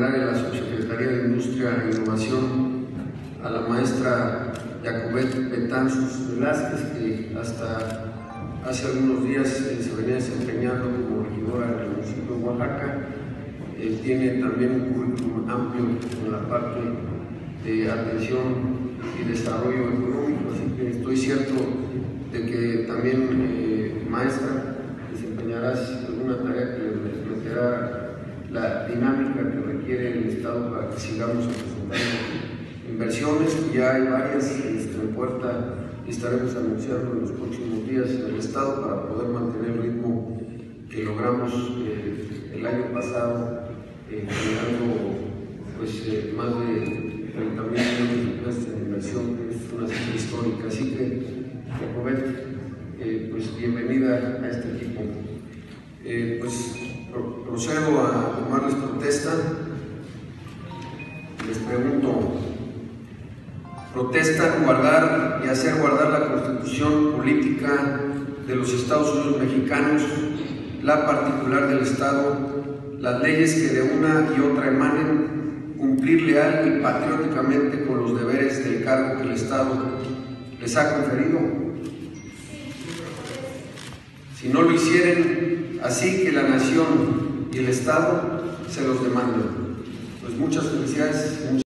área de la Subsecretaría de Industria e Innovación a la maestra Jacobet Betanzos Velázquez, que hasta hace algunos días se venía desempeñando como regidora del municipio de Oaxaca. Tiene también un currículum amplio en la parte de atención y desarrollo económico, así que estoy cierto de que también, maestra, desempeñarás alguna tarea que les meterá la dinámica que requiere el Estado para que sigamos presentando inversiones. Ya hay varias en puerta y estaremos anunciando en los próximos días en el Estado para poder mantener el ritmo que logramos el año pasado, generando pues, más de 30 mil millones de pesos en inversión, que es una cifra histórica. Así que, Jacobet, pues bienvenida a este equipo. Pues procedo a tomarles protesta. Les pregunto: ¿protestan guardar y hacer guardar la Constitución política de los Estados Unidos mexicanos, la particular del Estado, las leyes que de una y otra emanen, cumplir leal y patrióticamente con los deberes del cargo que el Estado les ha conferido? Si no lo hicieren, así que la nación y el Estado se los demanden. Pues muchas felicidades.